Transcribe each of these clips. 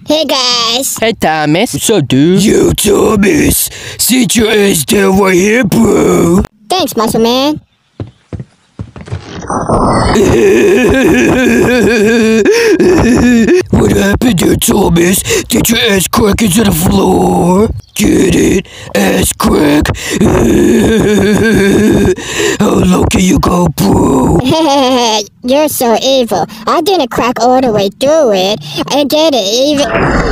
Hey guys. Hey Thomas. What's up, dude? Yo, Thomas. Sit your ass down right here, bro. Thanks, muscle man. What happened there, Thomas? Did your ass crack into the floor? Get it? Ass crack. How low can you go, bro? You're so evil. I didn't crack all the way through it. I did it even.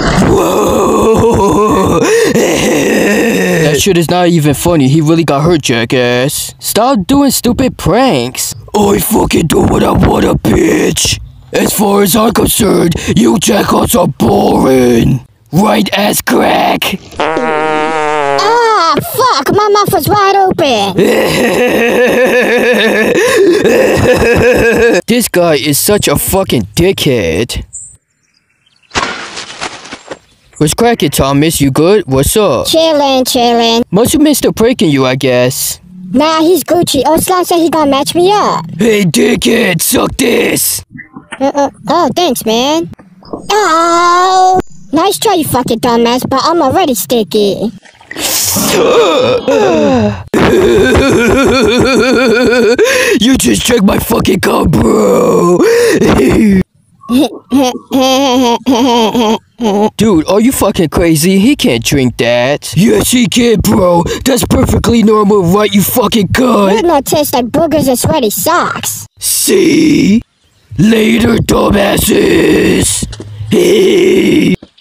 Whoa. That shit is not even funny. He really got hurt, jackass. Stop doing stupid pranks. I fucking do what I want, bitch. As far as I'm concerned, you jackals are boring. Right, ass crack? Ah, fuck! My mouth was wide open. This guy is such a fucking dickhead. What's cracking, Thomas? You good? What's up? Chillin'. Must have missed a pranking you, I guess. Nah, he's Gucci. Oslan said he gonna match me up. Hey, dickhead, suck this. Oh, thanks, man. Oh! Nice try, you fucking dumbass, but I'm already sticky. You just checked my fucking cum, bro. Dude, are you fucking crazy? He can't drink that. Yes, he can, bro. That's perfectly normal, right, you fucking You cunt? don't taste like boogers and sweaty socks. See? Later, dumbasses. Hey.